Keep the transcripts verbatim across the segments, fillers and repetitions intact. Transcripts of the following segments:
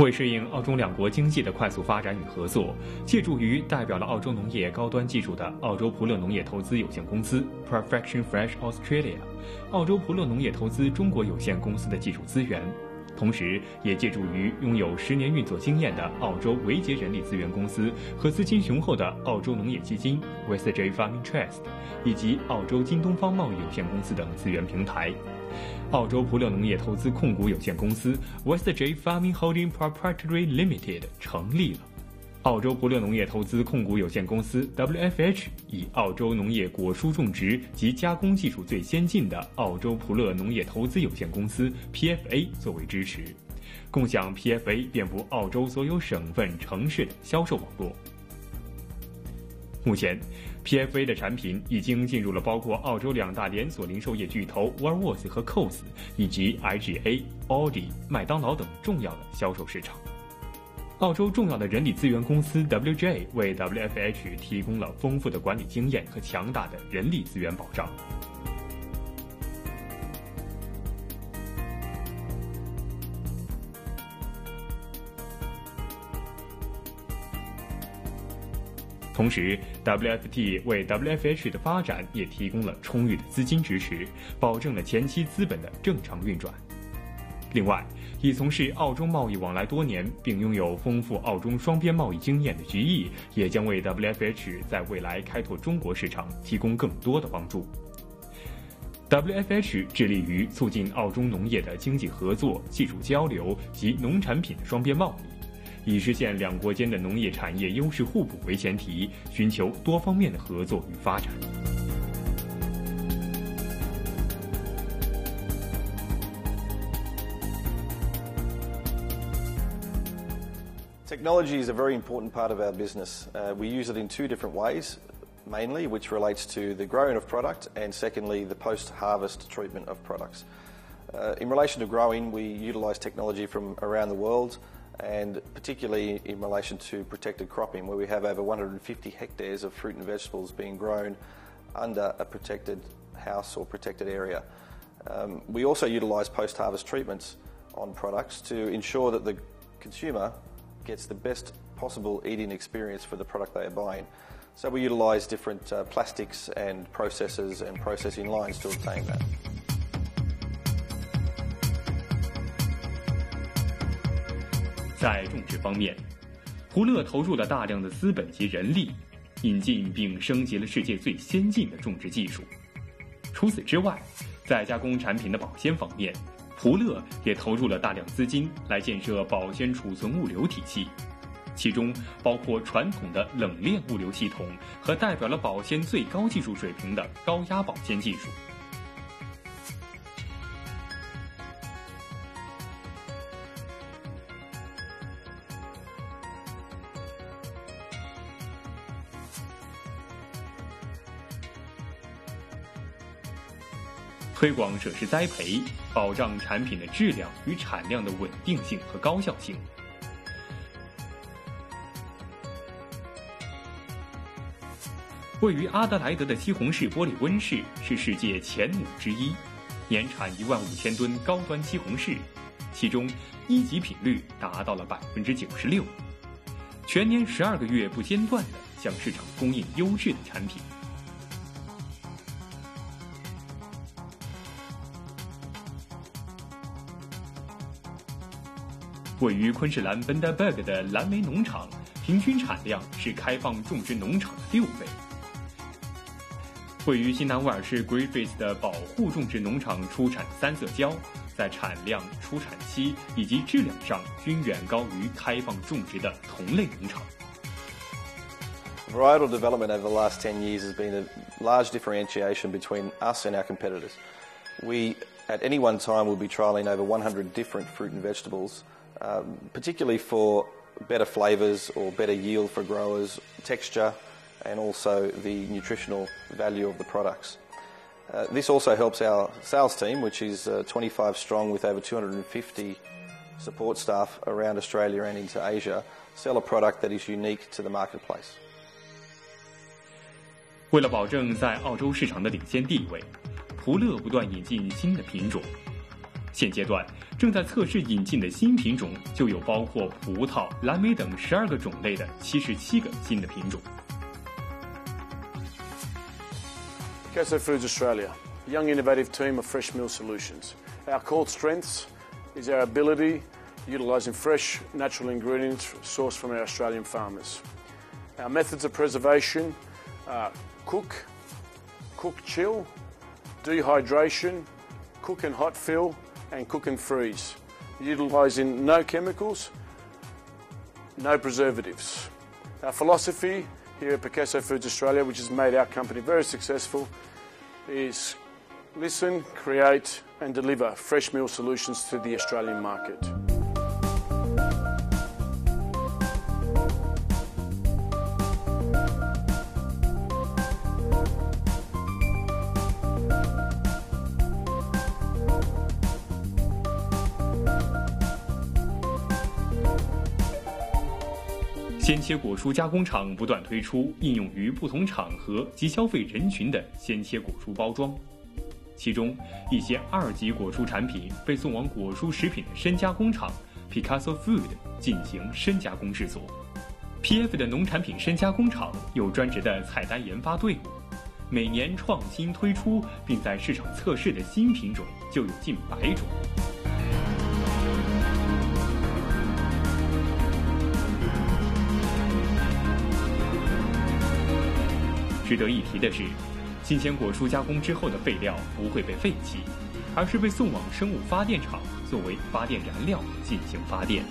为适应澳中两国经济的快速发展与合作，借助于代表了澳洲农业高端技术的澳洲普乐农业投资有限公司 Perfection Fresh Australia、澳洲普乐农业投资中国有限公司的技术资源，同时也借助于拥有十年运作经验的澳洲维杰人力资源公司和资金雄厚的澳洲农业基金 West J Farming Trust 以及澳洲京东方贸易有限公司等资源平台。澳洲普乐农业投资控股有限公司 West J Farming Holding Proprietary Limited 成立了。澳洲普乐农业投资控股有限公司 W F H 以澳洲农业果蔬种植及加工技术最先进的澳洲普乐农业投资有限公司 P F A 作为支持，共享 P F A 遍布澳洲所有省份城市的销售网络。目前 P F A 的产品已经进入了包括澳洲两大连锁零售业巨头 Woolworths 和 Coles 以及 I G A、奥迪、麦当劳等重要的销售市场。澳洲重要的人力资源公司 W J 为 W F H 提供了丰富的管理经验和强大的人力资源保障。同时 W F T 为 W F H 的发展也提供了充裕的资金支持，保证了前期资本的正常运转。另外，已从事澳洲贸易往来多年并拥有丰富澳中双边贸易经验的局益，也将为 W F H 在未来开拓中国市场提供更多的帮助。W F H 致力于促进澳中农业的经济合作、技术交流及农产品的双边贸易，以实现两国间的农业产业优势互补为前提，寻求多方面的合作与发展。 Technology is a very important part of our business. Uh, we use it in two different ways, mainly, which relates to the growing of product and secondly, the post-harvest treatment of products. Uh, in relation to growing, we utilise technology from around the world, and particularly in relation to protected cropping, where we have over one hundred fifty hectares of fruit and vegetables being grown under a protected house or protected area. Um, we also utilise post-harvest treatments on products to ensure that the consumer gets the best possible eating experience for the product they are buying. So we utilise different uh, plastics and processes and processing lines to obtain that. 在种植方面，普乐投入了大量的资本及人力，引进并升级了世界最先进的种植技术。除此之外，在加工产品的保鲜方面，普乐也投入了大量资金来建设保鲜储存物流体系，其中包括传统的冷链物流系统和代表了保鲜最高技术水平的高压保鲜技术。推广设施栽培，保障产品的质量与产量的稳定性和高效性。位于阿德莱德的西红柿玻璃温室是世界前五之一，年产一万五千吨高端西红柿，其中一级品率达到了百分之九十六，全年十二个月不间断地向市场供应优质的产品。位于昆士兰 Bundaberg 的蓝莓农场，平均产量是开放种植农场的六倍。位于新南威尔士 Griffiths 的保护种植农场出产三色椒，在产量、出产期以及质量上均远高于开放种植的同类农场。 Varietal development over the last ten years has been a large differentiation between us and our competitors. We, at any one time, will be trialling over one hundred different fruit and vegetables, um, particularly for better flavours or better yield for growers, texture, and also the nutritional value of the products. Uh, this also helps our sales team, which is uh, twenty-five strong with over two hundred fifty support staff around Australia and into Asia, sell a product that is unique to the marketplace. 为了保证在澳洲市场的领先地位，普乐不断引进新的品种。 现阶段正在测试引进的新品种就有包括葡萄、蓝莓等十二个种类的七十七个新的品种。 Picasso Foods Australia, a young innovative team of fresh meal solutions. Our core strengths is our ability utilising fresh natural ingredients sourced from our Australian farmers. Our methods of preservation are cook, cook chill, dehydration, cook and hot fill, and cook and freeze, utilising no chemicals, no preservatives. Our philosophy here at Picasso Foods Australia, which has made our company very successful, is listen, create and deliver fresh meal solutions to the Australian market. 鲜切果蔬加工厂不断推出应用于不同场合及消费人群的鲜切果蔬包装，其中一些二级果蔬产品被送往果蔬食品的深加工厂 Picasso Food 进行深加工制作。P F 的农产品深加工厂有专职的菜单研发队伍，每年创新推出并在市场测试的新品种就有近百种。值得一提的是，新鲜果蔬加工之后的废料不会被废弃，而是被送往生物发电厂作为发电燃料进行发电。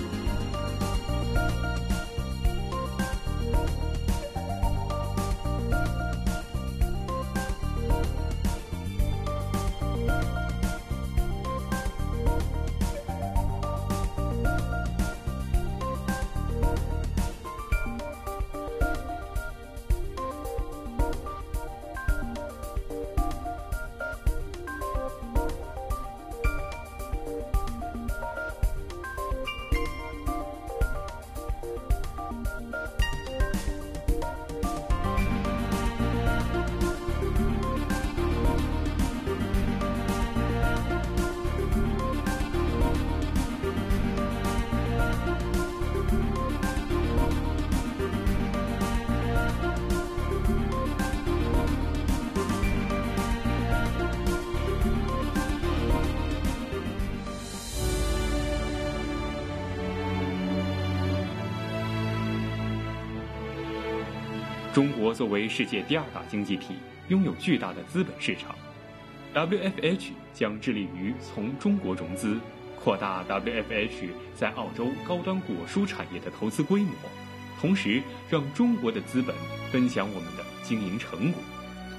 中国作为世界第二大经济体，拥有巨大的资本市场。W F H 将致力于从中国融资，扩大 W F H 在澳洲高端果蔬产业的投资规模，同时让中国的资本分享我们的经营成果。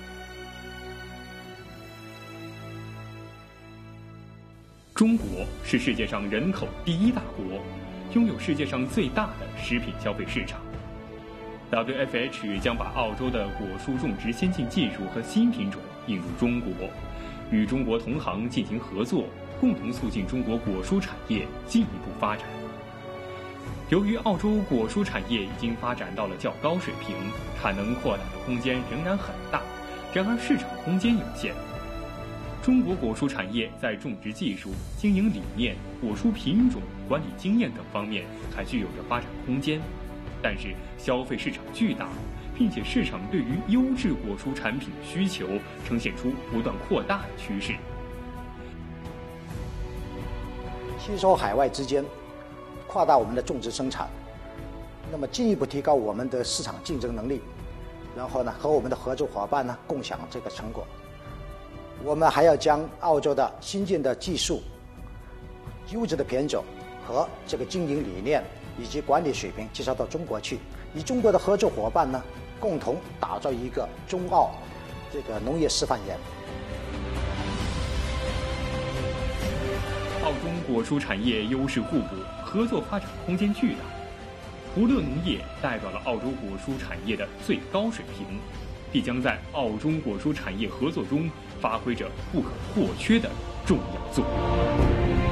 中国是世界上人口第一大国，拥有世界上最大的食品消费市场。W F H 将把澳洲的果蔬种植先进技术和新品种引入中国，与中国同行进行合作，共同促进中国果蔬产业进一步发展。由于澳洲果蔬产业已经发展到了较高水平，产能扩大的空间仍然很大，然而市场空间有限。中国果蔬产业在种植技术、经营理念、果蔬品种、管理经验等方面还具有着发展空间。但是消费市场巨大，并且市场对于优质果蔬产品的需求呈现出不断扩大的趋势。 吸收海外资金，扩大我们的种植生产，那么进一步提高我们的市场竞争能力，然后呢，和我们的合作伙伴呢共享这个成果。我们还要将澳洲的新进的技术、优质的品种和这个经营理念以及管理水平介绍到中国去，与中国的合作伙伴呢，共同打造一个中澳这个农业示范园。 澳中果蔬产业优势互补，合作发展空间巨大。普乐农业代表了澳洲果蔬产业的最高水平，必将在澳中果蔬产业合作中发挥着不可或缺的重要作用。